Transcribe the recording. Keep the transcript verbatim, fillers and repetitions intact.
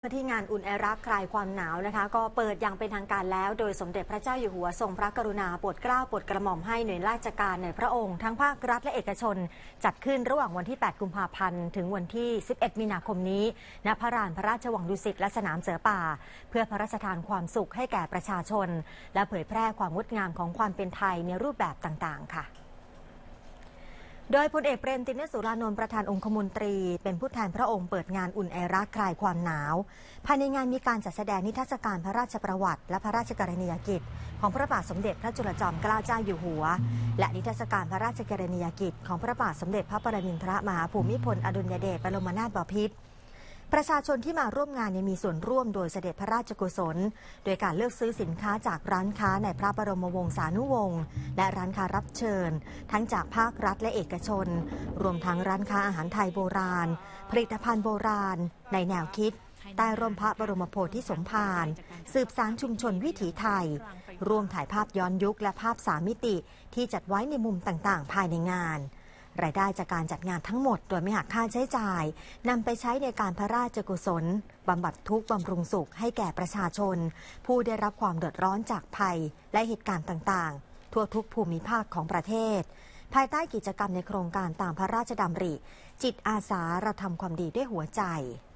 ที่งานอุ่นไอรักคลายความหนาวนะคะก็เปิดอย่างเป็นทางการแล้วโดยสมเด็จพระเจ้าอยู่หัวทรงพระกรุณาโปรดเกล้าโปรดกระหม่อมให้หน่วยราชการในพระองค์ทั้งภาครัฐและเอกชนจัดขึ้นระหว่างวันที่ แปด กุมภาพันธ์ถึงวันที่ สิบเอ็ด มีนาคมนี้ณพระลานพระราชวังดุสิตและสนามเสือป่าเพื่อพระราชทานความสุขให้แก่ประชาชนและเผยแพร่ความงดงามของความเป็นไทยในรูปแบบต่างๆค่ะโดยพลเอกเปรมติณ สุรานนท์ประธานองคมนตรีเป็นผู้แทนพระองค์เปิดงานอุ่นไอรักคลายความหนาวภายในงานมีการจัดแสดงนิทรรศการพระราชประวัติและพระราชกรณียกิจของพระบาทสมเด็จพระจุลจอมเกล้าเจ้าอยู่หัวและนิทรรศการพระราชกรณียกิจของพระบาทสมเด็จพระปรมินทรมหาภูมิพลอดุลยเดชบรมนาถบพิตรประชาชนที่มาร่วมงานยังมีส่วนร่วมโดยเสด็จพระราชกุศลโดยการเลือกซื้อสินค้าจากร้านค้าในพระบรมวงศานุวงศ์และร้านค้ารับเชิญทั้งจากภาครัฐและเอกชนรวมทั้งร้านค้าอาหารไทยโบราณผลิตภัณฑ์โบราณในแนวคิดใต้ร่มพระบรมโพธิสมภารสืบสานชุมชนวิถีไทยรวมถ่ายภาพย้อนยุคและภาพสามมิติที่จัดไว้ในมุมต่างๆภายในงานรายได้จากการจัดงานทั้งหมดโดยไม่หักค่าใช้จ่ายนำไปใช้ในการพระราชกุศลบำบัดทุกข์บำรุงสุขให้แก่ประชาชนผู้ได้รับความเดือดร้อนจากภัยและเหตุการณ์ต่างๆทั่วทุกภูมิภาคของประเทศภายใต้กิจกรรมในโครงการตามพระราชดำริจิตอาสาเราทำความดีด้วยหัวใจ